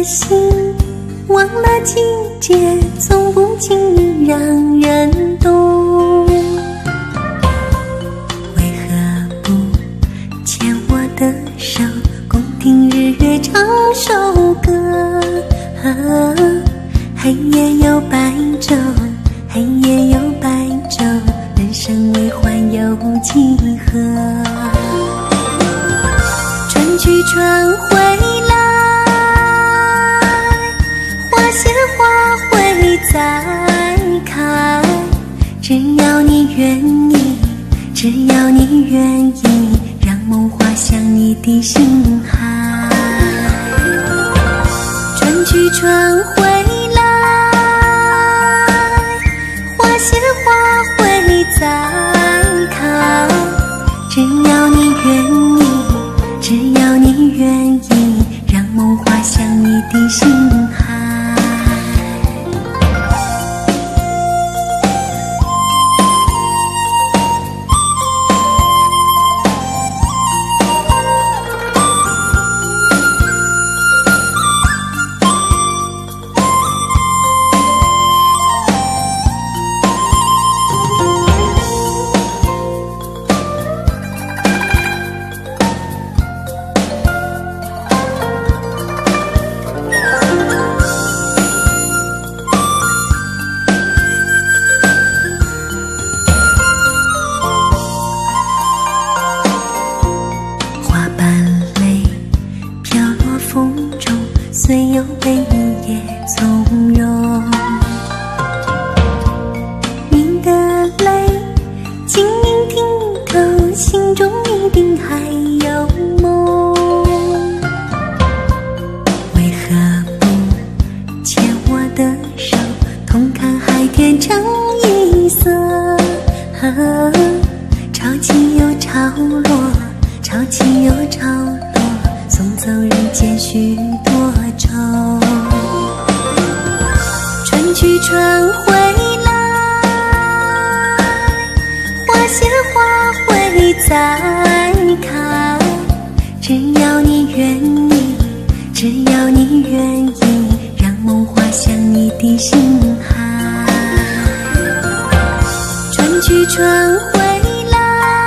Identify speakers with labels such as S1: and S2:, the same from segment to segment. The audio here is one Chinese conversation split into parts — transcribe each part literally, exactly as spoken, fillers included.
S1: 心，忘了季节从不轻易让人懂。为何不牵我的手，共听日月唱首歌？啊，黑夜有白昼，黑夜有白昼，人生为欢有几何？春去春回来，花谢花会再开。只要你愿意，只要你愿意，让梦滑向你的心海。春去春回来，花谢花会再开。只要你愿意，只要你愿意，让梦滑向你的心海。虽有悲意也从容，你的泪晶莹剔透，心中一定还有梦。为何不牵我的手，同看海天成一色？啊，潮起又潮落，潮起又潮落，送走人间许多愁。春去春回来，花谢花会再开。只要你愿意，只要你愿意，让梦滑向你的心海。春去春回来，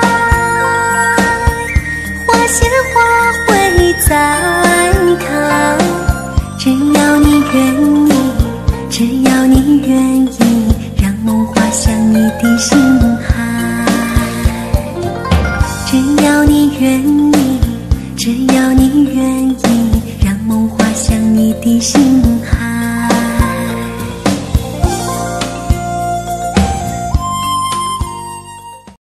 S1: 花谢花会再开。只要你愿意，只要你愿意，让梦滑向你的心海。只要你愿意，只要你愿意，